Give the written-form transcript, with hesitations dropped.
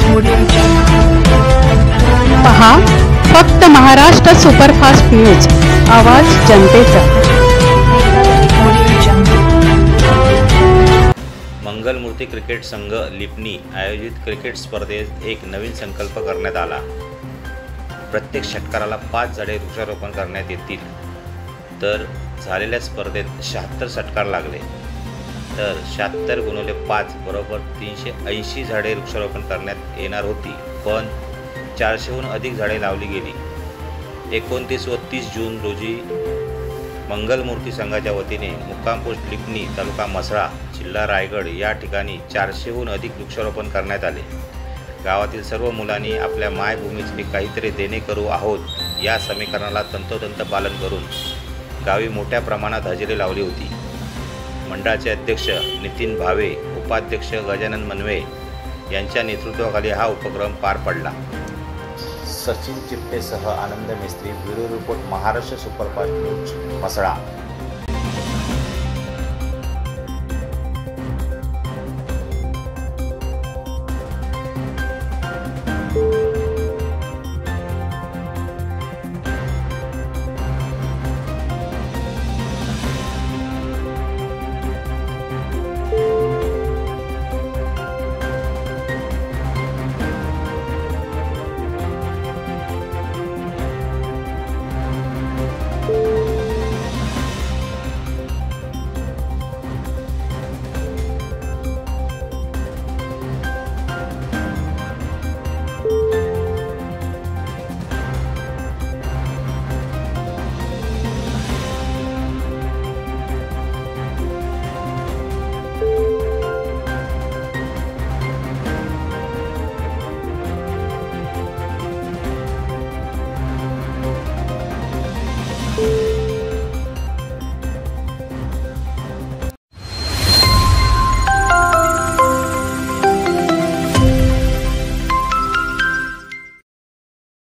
पहा फक्त Maharashtra superfast news, आवाज जनतेचा। मंगलमूर्ती क्रिकेट संघ लिपणी आयोजित क्रिकेट स्पर्धेत एक नवीन संकल्प करण्यात आला। प्रत्येक षटकाराला 5 झाडे वृक्षारोपण करण्यात येतील। तर झालेल्या स्पर्धेत 76 षटकार लागले, तर 76 गुणिले 5 बरोबर 380 झाडे वृक्षारोपण करण्यात येणार होती, पण 400हून अधिक झाडे लावली गेली। 29 व 30 जून रोजी मंगलमूर्ती संघाच्या वतीने मुक्काम पोस्ट लिपणी, तालुका म्हसळा, जिल्हा रायगड या ठिकाणी 400हून अधिक वृक्षारोपण करण्यात आले। गावातील सर्व मुलांनी आपल्या मायभूमीचे काहीतरी देणे करू आहोत या समीकरणाला तंतोतंत पालन करून गावी मोठ्या प्रमाणात हजेरी लावली होती। मंडळाचे अध्यक्ष नितीन भावे, उपाध्यक्ष गजानन मनवे यांच्या नेतृत्वाखाली हा उपक्रम पार पडला। सचिन चिपटेसह Anand Mistry, bureau report, Maharashtra superfast news, Mhasala.